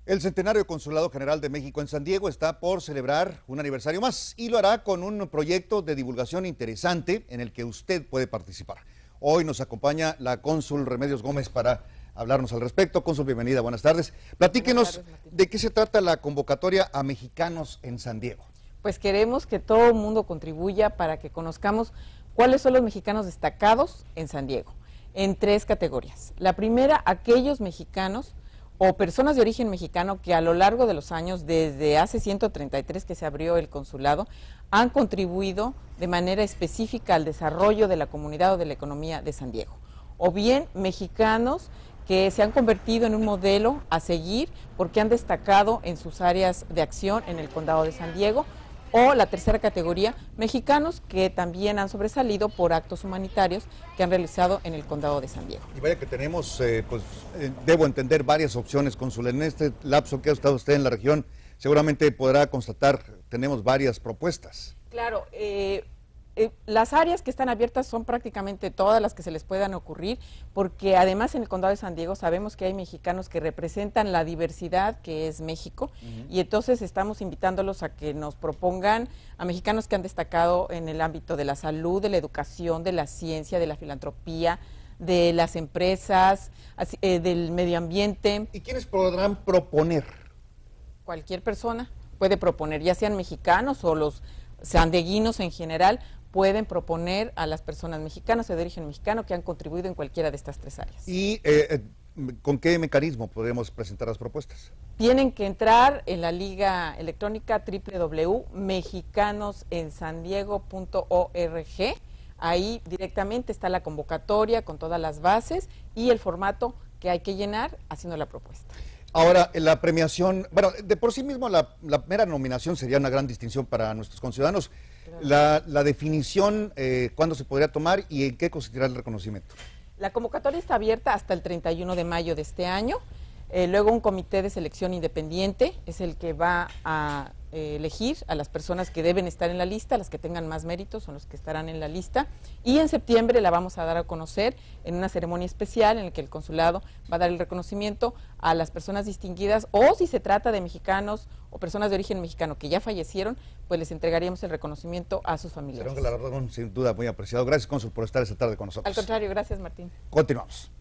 El centenario Consulado General de México en San Diego está por celebrar un aniversario más y lo hará con un proyecto de divulgación interesante en el que usted puede participar. Hoy nos acompaña la cónsul Remedios Gómez para hablarnos al respecto. Cónsul, bienvenida, buenas tardes. Platíquenos de qué se trata la convocatoria a mexicanos en San Diego. Pues queremos que todo el mundo contribuya para que conozcamos cuáles son los mexicanos destacados en San Diego, en tres categorías. La primera, aquellos mexicanos o personas de origen mexicano que a lo largo de los años, desde hace 133 que se abrió el consulado, han contribuido de manera específica al desarrollo de la comunidad o de la economía de San Diego. O bien mexicanos que se han convertido en un modelo a seguir porque han destacado en sus áreas de acción en el condado de San Diego. O la tercera categoría, mexicanos que también han sobresalido por actos humanitarios que han realizado en el condado de San Diego. Y vaya que tenemos, debo entender, varias opciones, cónsul. En este lapso que ha estado usted en la región, seguramente podrá constatar, tenemos varias propuestas. Claro, las áreas que están abiertas son prácticamente todas las que se les puedan ocurrir, porque además en el condado de San Diego sabemos que hay mexicanos que representan la diversidad que es México, y entonces estamos invitándolos a que nos propongan a mexicanos que han destacado en el ámbito de la salud, de la educación, de la ciencia, de la filantropía, de las empresas, del medio ambiente. ¿Y quiénes podrán proponer? Cualquier persona puede proponer, ya sean mexicanos o los sandeguinos en general, pueden proponer a las personas mexicanas o de origen mexicano que han contribuido en cualquiera de estas tres áreas. ¿Y con qué mecanismo podemos presentar las propuestas? Tienen que entrar en la liga electrónica www.mexicanosensandiego.org. Ahí directamente está la convocatoria con todas las bases y el formato que hay que llenar haciendo la propuesta. Ahora, la premiación, bueno, de por sí mismo la mera nominación sería una gran distinción para nuestros conciudadanos. La definición, ¿cuándo se podría tomar y en qué consistirá el reconocimiento? La convocatoria está abierta hasta el 31 de mayo de este año. Luego un comité de selección independiente es el que va a elegir a las personas que deben estar en la lista, las que tengan más méritos son los que estarán en la lista, y en septiembre la vamos a dar a conocer en una ceremonia especial en la que el consulado va a dar el reconocimiento a las personas distinguidas, o si se trata de mexicanos o personas de origen mexicano que ya fallecieron, pues les entregaríamos el reconocimiento a sus familiares. Será un galardón sin duda muy apreciado. Gracias, cónsul, por estar esta tarde con nosotros. Al contrario, gracias, Martín. Continuamos.